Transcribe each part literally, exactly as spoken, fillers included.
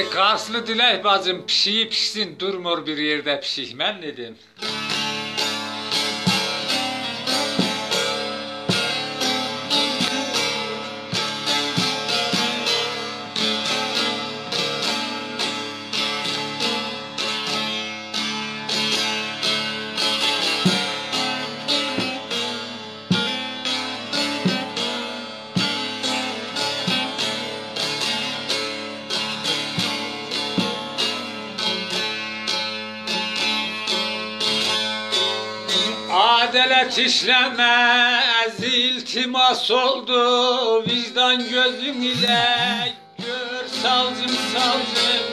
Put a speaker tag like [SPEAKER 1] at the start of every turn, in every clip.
[SPEAKER 1] E Karslı Dilek bacım pişiyi pişsin durmur bir yerde pişik ben dedim. Adalet işlemez iltimas oldu vicdan gözün ile gör savcım savcım.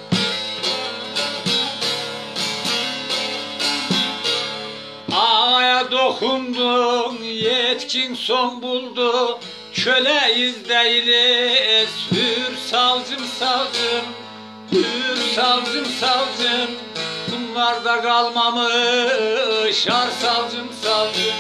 [SPEAKER 1] Ağaya dokundun yetkin son buldu köleyiz değiliz hür savcım savcım hür savcım savcım. Bunlarda kalmamış ar savcım savcım.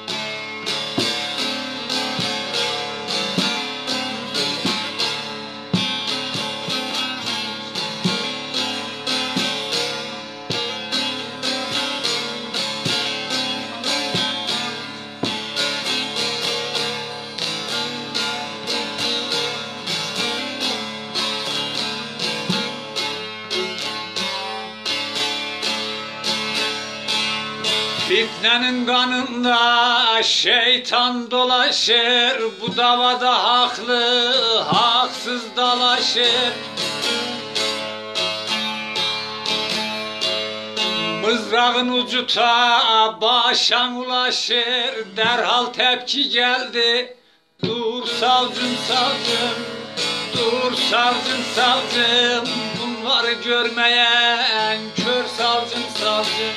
[SPEAKER 1] Fitnenin kanında şeytan dolaşır, bu davada haklı haksız dalaşır. Mızrağın ucu ta başan ulaşır, derhal tepki geldi. Dur savcım savcım, dur savcım savcım, bunları görmeyen kör savcım savcım.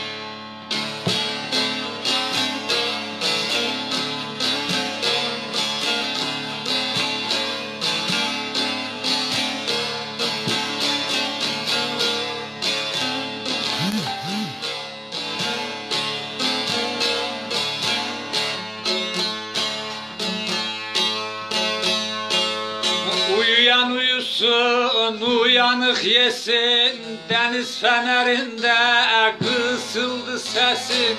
[SPEAKER 1] Uyuyan uyusun, uyanık yesin, deniz fenerinde kısıldı sesin.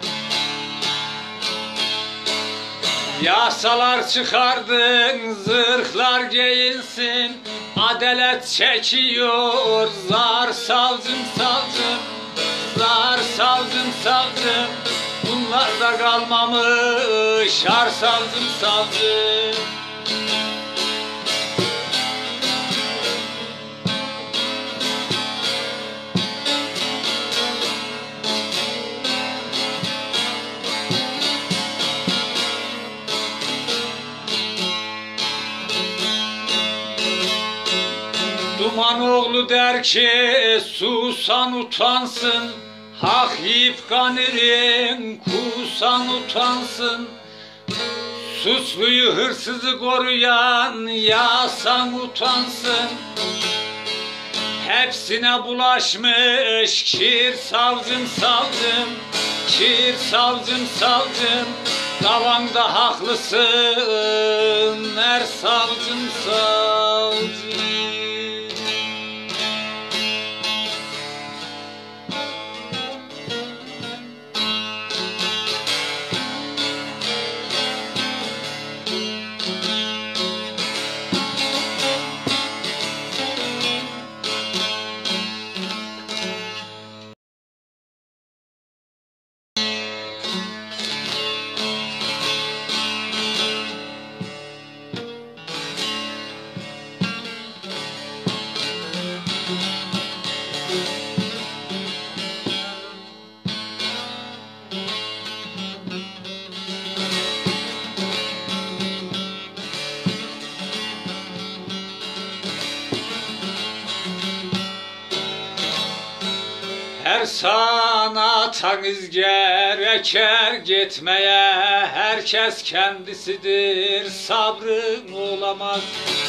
[SPEAKER 1] Yasalar çıkardın, zırhlar giyinsin, adalet çekiyor, zar savcım savcım, zar savcım savcım. Bunlarda kalmamış ar savcım savcım. Duman oğlu der ki susan utansın, hak yiyip kanirin kusan utansın. Suçluyu hırsızı koruyan yasan utansın. Hepsine bulaşmış kir savcım savcım, kir savcım savcım. Davanda haklısın er savcım savcım. Her sanatınız gereker gitmeye, herkes kendisidir, sabrın olamaz.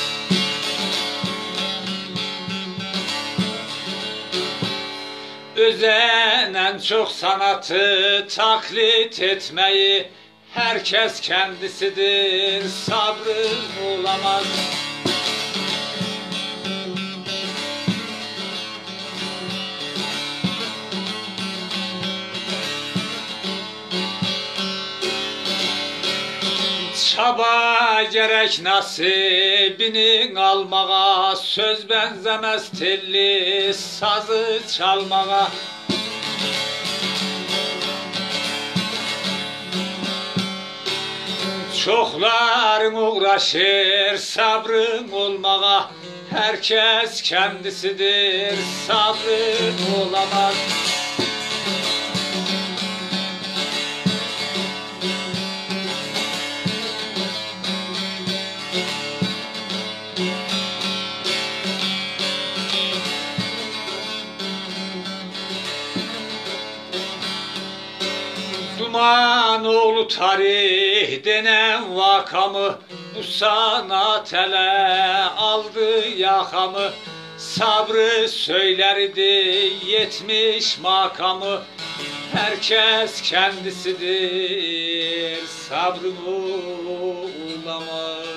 [SPEAKER 1] Özenen çok sanatı taklit etmeyi, herkes kendisidir, sabrın olamaz. Çaba gerek nasibini almağa, söz benzemez telli sazı çalmağa. Çokların uğraşır sabrın olmağa, herkes kendisidir sabrın olamaz. Duman oğlu tarih denen vakamı, bu sanat ele aldı yakamı. Sabrı söylerdi yetmiş makamı, herkes kendisidir sabrın olamaz.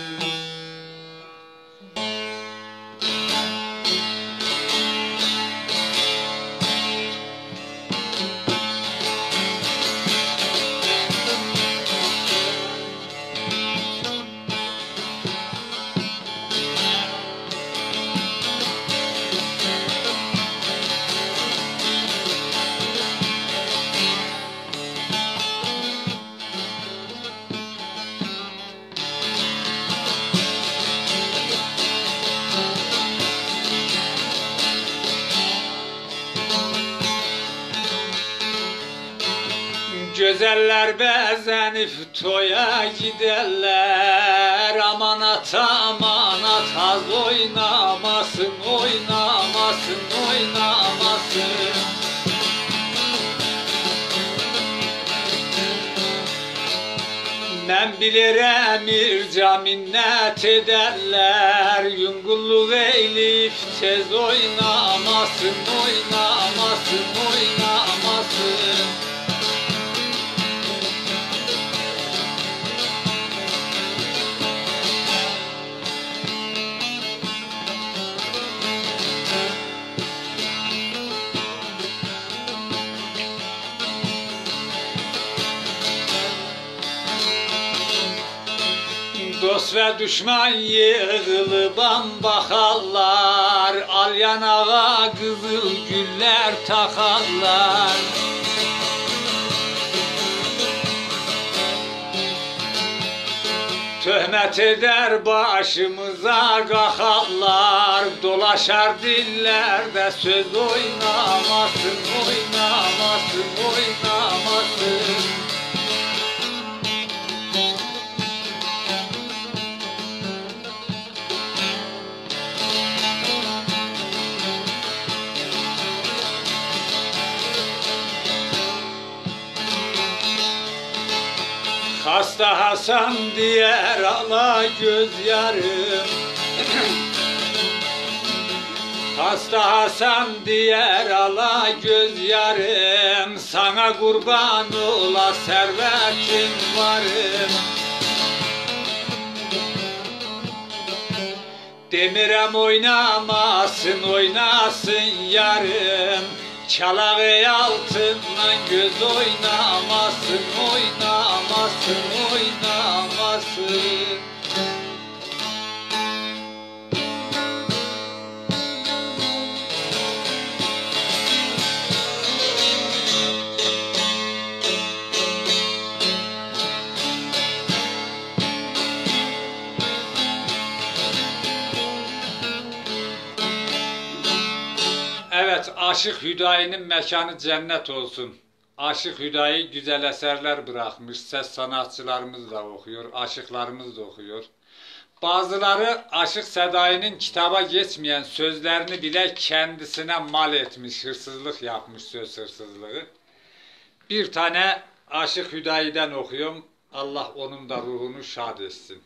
[SPEAKER 1] Güzeller bezenip toya giderler, amanat amanat haz oynamasın, oynamasın, oynamasın. Ben bilirim irca minnet ederler, yungulluk eylif tez oynamasın, oynamasın, oynamasın. Dost ve düşman yığılı bambakallar, al yanağa kızıl güller takarlar. Töhmet eder başımıza kakarlar, dolaşar dillerde söz oynamasın, oynamasın, oynamasın. Hasta Hasan diğer ala göz yarım, Hasta Hasan diğer ala göz yarım, sana kurban ola servetim varım. Demirem oynamasın, oynasın yarım, çalağı altından göz oynamasın, oynamasın, oynamasın. Evet, Aşık Hüdayi'nin mekanı cennet olsun. Aşık Hüdayi güzel eserler bırakmış. Ses sanatçılarımız da okuyor, aşıklarımız da okuyor. Bazıları Aşık Sedai'nin kitaba geçmeyen sözlerini bile kendisine mal etmiş, hırsızlık yapmış, söz hırsızlığı. Bir tane Aşık Hüdayi'den okuyorum. Allah onun da ruhunu şad etsin.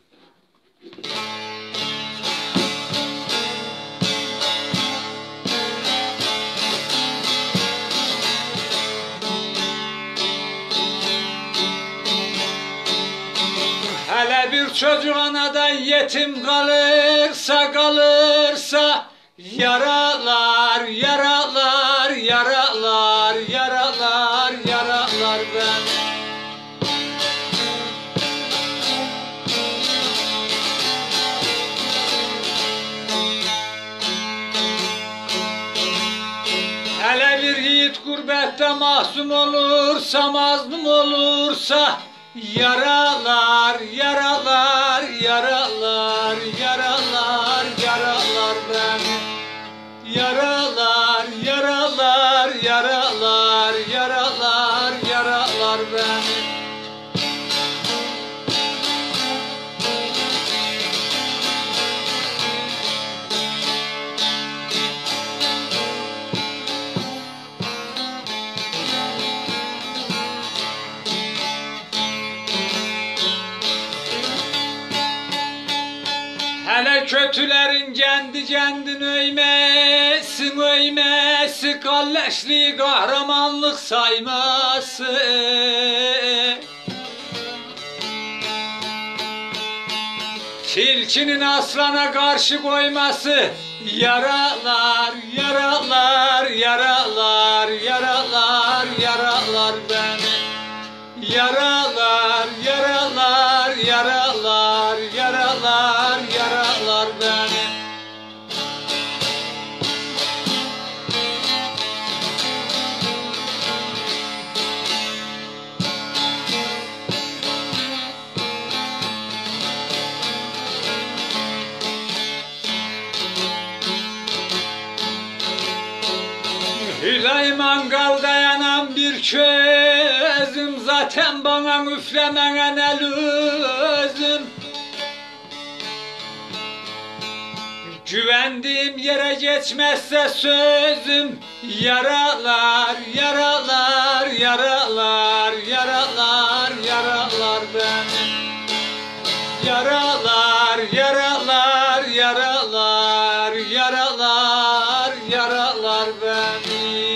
[SPEAKER 1] Hele bir çocuk anadan yetim kalırsa kalırsa, yaralar, yaralar, yaralar, yaralar, yaralar ben. Gurbette mahzun olursa, mazlum olursa, yaralar, yaralar, yaralar, yaralar, yaralar beni. Yaralar, yaralar, yaralar, yaralar, yaralar beni. Hele kötülerin kendi kendini öymesin, öymesi, kalleşliği kahramanlık sayması. Tilkinin aslana karşı koyması, yaralar, yaralar, yaralar, yaralar, yaralar beni. Yaralar, yaralar, yaralar, yaralar, yaralar beni. Hüdayi mangalda yanan bir közüm, zaten bana üflemene ne lüzum. Güvendiğim yere geçmezse sözüm, yaralar, yaralar, yaralar, yaralar, yaralar beni. Yaralar, yaralar, yaralar, yaralar, yaralar beni.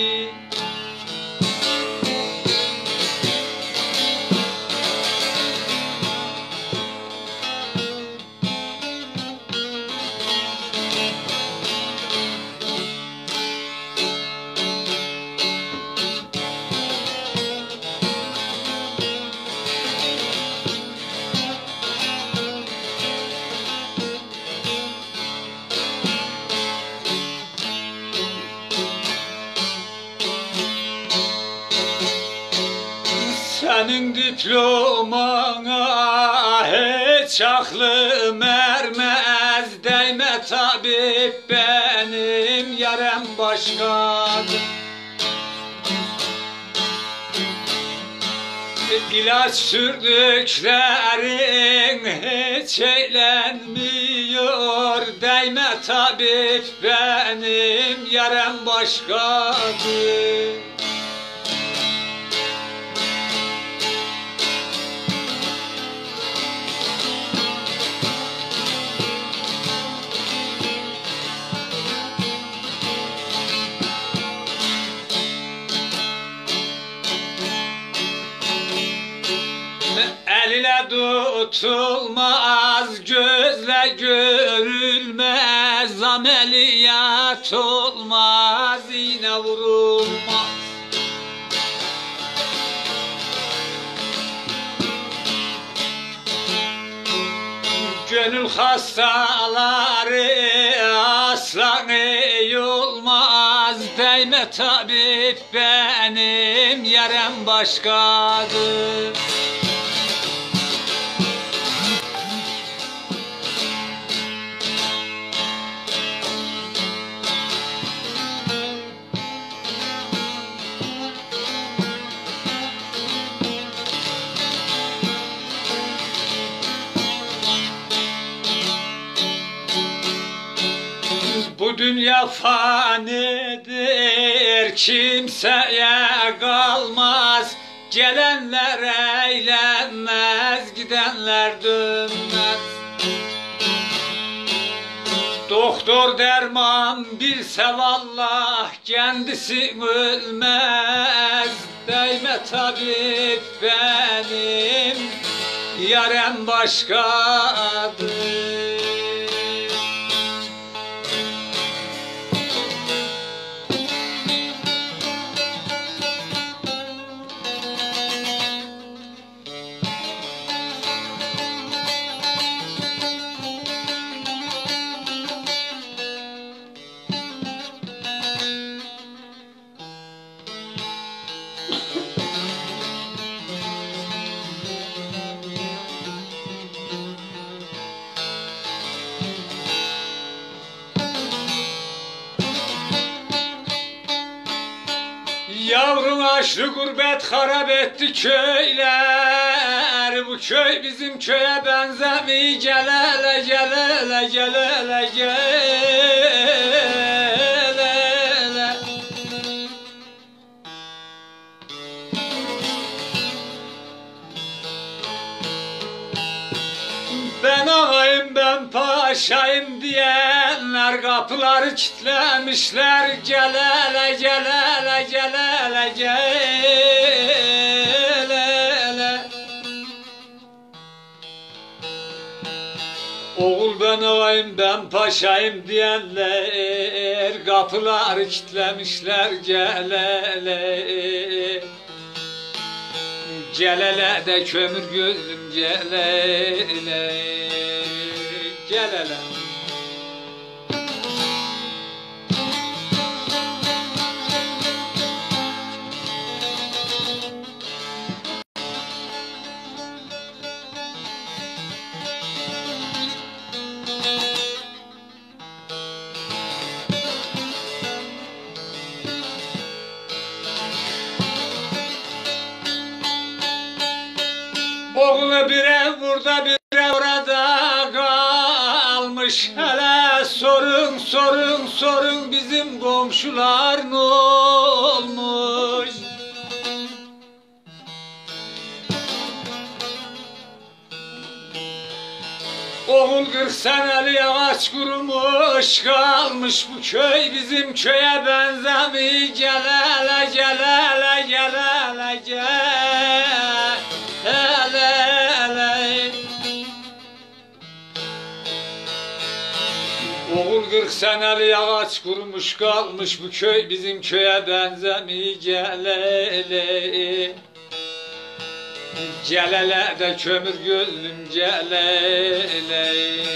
[SPEAKER 1] Senin diplomana hiç aklım ermez, değme tabip benim yarem başkadır. İlaç sürdüklerin hiç eğlenmiyor, değme tabip benim yarem başkadır. El ile tutulmaz, gözle görülmez, ameliyat olmaz, iğne vurulmaz. Gönül hastaları aslan iyi olmaz, değme tabip benim yarem başkadır. Bu dünya fanidir, kimseye kalmaz. Gelenler eğlenmez, gidenler dönmez. Doktor derman bilse vallah, kendisi ölmez. Değme tabip benim yarem başkadır. Savaşlı gurbet harap etti köyler. Bu köy bizim köye benzemiyor. Gel hele gel hele gel hele gel hele. Ben ağayım ben paşayım diyenler kapıları kilitlemişler. Gel hele gel hele gel hele gel hele. Oğul ben ağayım ben paşayım diyenler kapıları kilitlemişler. Gel hele gel hele de kömür gözüm gel hele gel hele. Oğlu bir ev burada bir ev orada kalmış. Hele sorun sorun sorun bizim komşular ne olmuş? Oğul kırk seneli ağaç kurumuş kalmış. Bu köy bizim köye benzemiyor. Gel hele gel hele gel hele gel hele hele. Oğul kırk seneli ağaç kurumuş kalmış. Bu köy bizim köye benzemiyor. Gel hele gel hele de kömür gözlüm gel hele.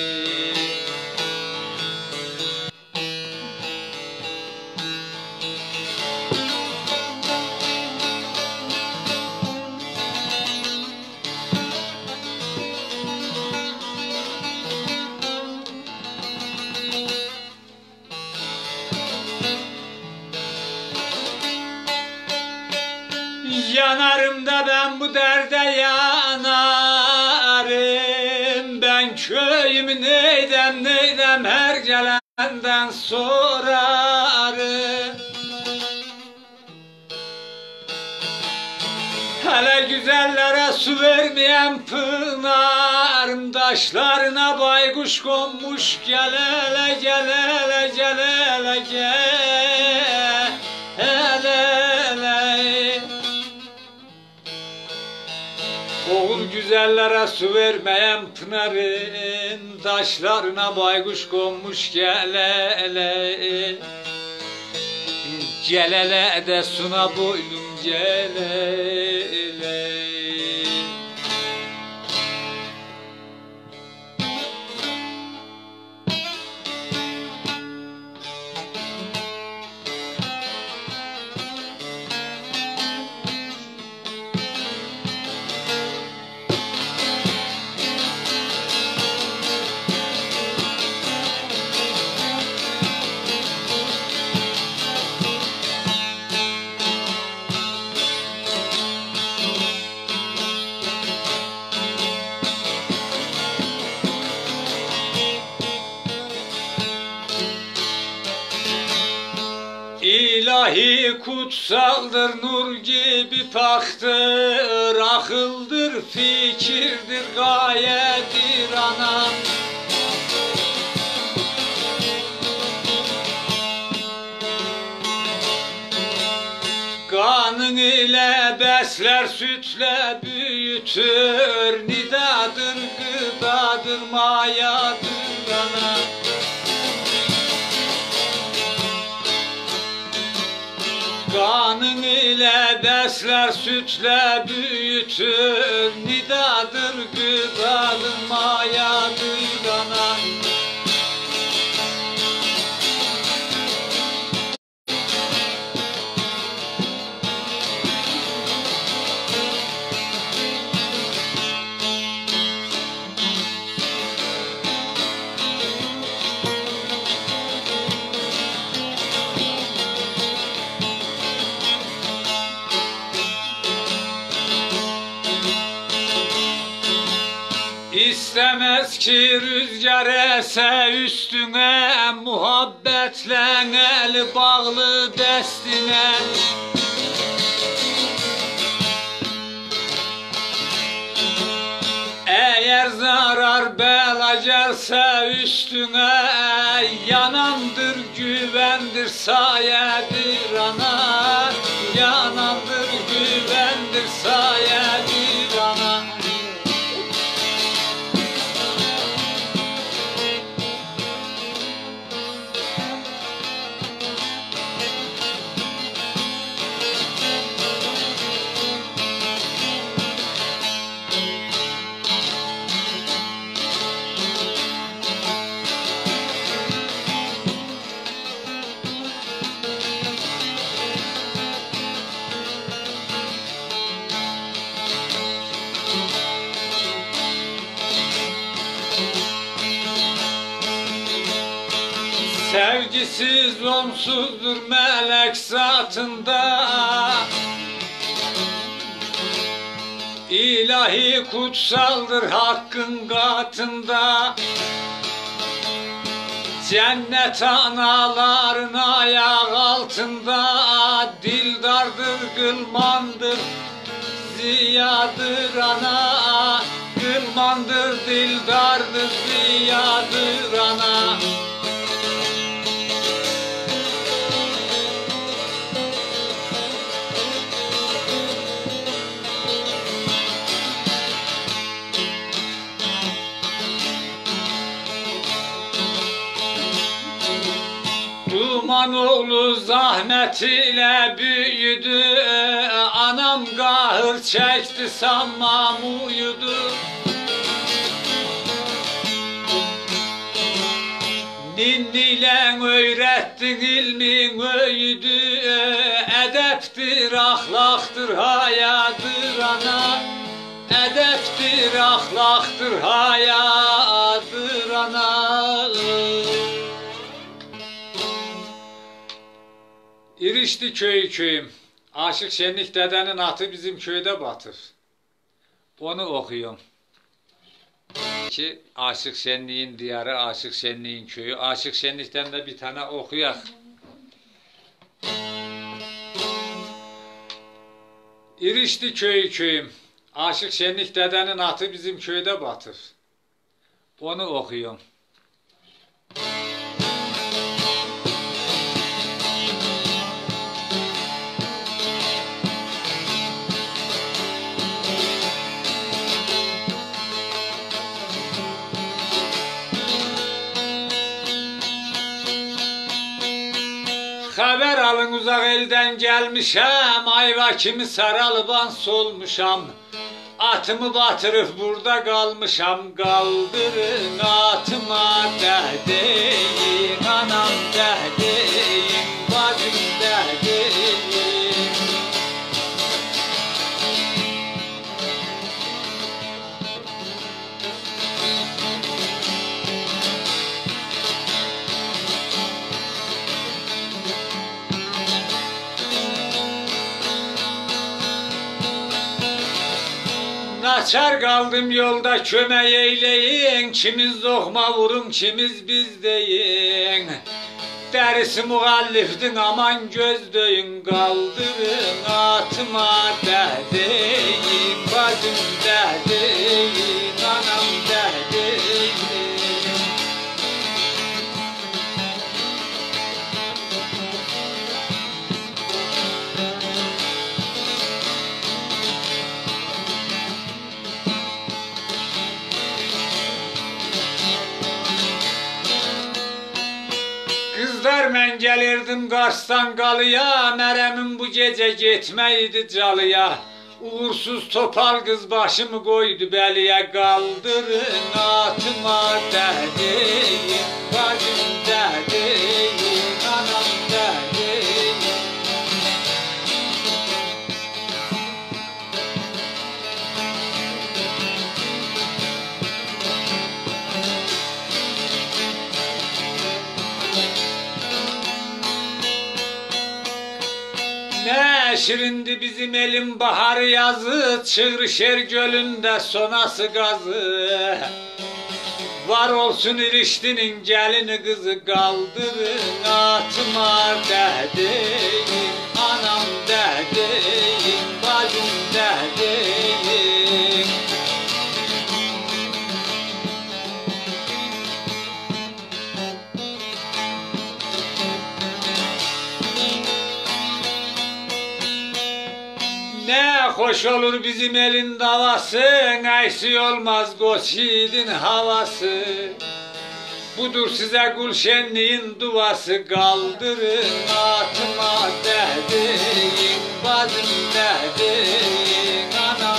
[SPEAKER 1] Yanarım da ben bu derde yanarım. Ben köyümü neydem neydem her gelenden sorarım. Hele güzellere su vermeyen pınarım, taşlarına baykuş konmuş. Gel hele gel hele gel hele gel hele hele. Oğul güzellere su vermeyen pınarın, taşlarına baykuş konmuş. Gel hele gel hele de suna boylum gel hele. İlahi kutsaldır, nur gibi paktır, akıldır, fikirdir, gayedir ana. Kanın ile besler, sütle büyütür, nidadır, gıdadır, mayadır ana. Kanın ile besler, sütle büyütür, nidadır, gıdadır, mayadır ana. İstemez ki rüzgar ese üstüne, muhabbetle el bağlı destine. Eğer zarar bela gelse üstüne, yanandır güvendir sayedir ana. Yanandır güvendir sayedir ana. Sevgisiz onsuzdur melek zatında, İlahi kutsaldır hakkın katında. Cennet anaların ayak altında, dildardır gılmandır ziyadır ana. Gılmandır dildardır ziyadır ana. Duman oğlu zahmet ile büyüdü, anam kahır çekti sanmam uyudu. Ninniyle öğrettin ilmin öğüdü, edeptir ahlaktır hayadır ana. Edeptir ahlaktır hayadır ana. İrişli köyü köyüm, Aşık Şenlik dedenin atı bizim köyde batır. Onu okuyorum. Ki Aşık Şenlik'in diyarı, Aşık Şenlik'in köyü. Aşık Şenlik'ten de bir tane okuyak. İrişli köyü köyüm, Aşık Şenlik dedenin atı bizim köyde batır. Onu okuyorum. Haber alın uzak elden gelmişem, ayva kimi saralıban solmuşam. Atımı batırıp burada kalmışam, kaldırın atıma derdeyin, anam derdeyin, bacım derdeyin. Naçar kaldım yolda köme eyleyin, kimiz lokma vurun kimiz biz deyin. Derisi muhalliftin aman göz döyün, kaldırın atıma derdeyin, bacım derdeyin, anam derdeyin. Kızlar ben gelirdim Kars'tan Galı'ya, Merem'in bu gece gitmeydi Calı'ya. Uğursuz topal kız başımı koydu beliye, kaldırın atıma derdeyin, bacım derdeyin, anam derdeyin. Ne şirindi bizim elin baharı yazı, Çığrışer gölünde sonası gazı. Var olsun iliştinin gelini kızı kaldırın atıma dedeyin, anam dedeyin, bacım dedeyin. Ne hoş olur bizim elin davası, neysi olmaz koç yiğidin havası. Budur size Gülşenliğin duvası, kaldırın atıma dedeyin, bacım dedeyin, anam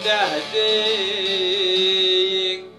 [SPEAKER 1] dedeyin.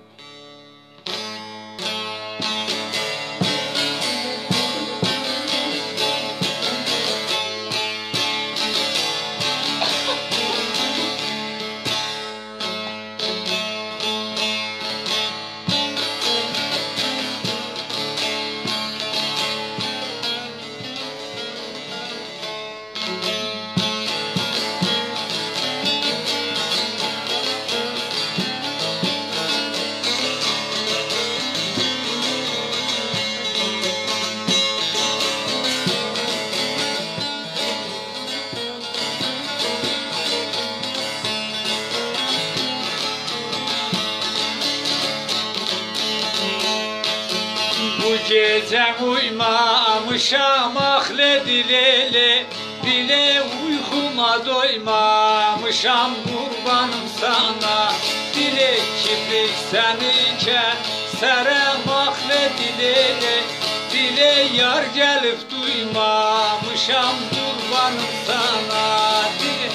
[SPEAKER 1] Bu gece uyumamışam ahle dilele, dile uykuma doymamışam kurbanım sana. Dile kibrik seniken serem ahle dilele, dile yar gelip duymamışam kurbanım sana. Dile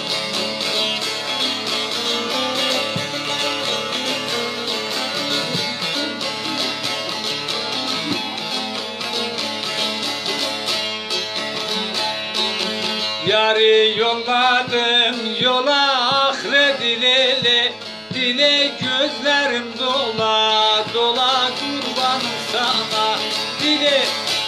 [SPEAKER 1] yarı yolladım yola ahre dilele, dile gözlerim dola dola kurbanım sana. Dile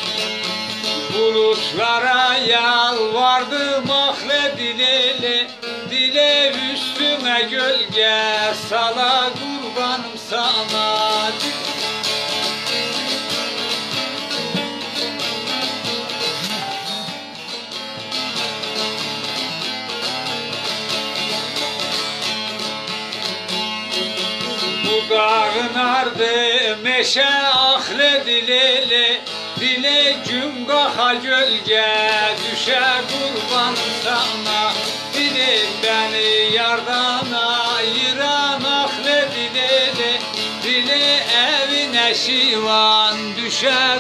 [SPEAKER 1] bulutlara yalvardım ahre dilele, dile üstüme gölge sala kurbanım sana. Dağın ardı meşe ahle dilele, dile gün kaha gölge düşe kurban sana. Dile beni yardan ayıran ahle dilele, dile evine şivan düşe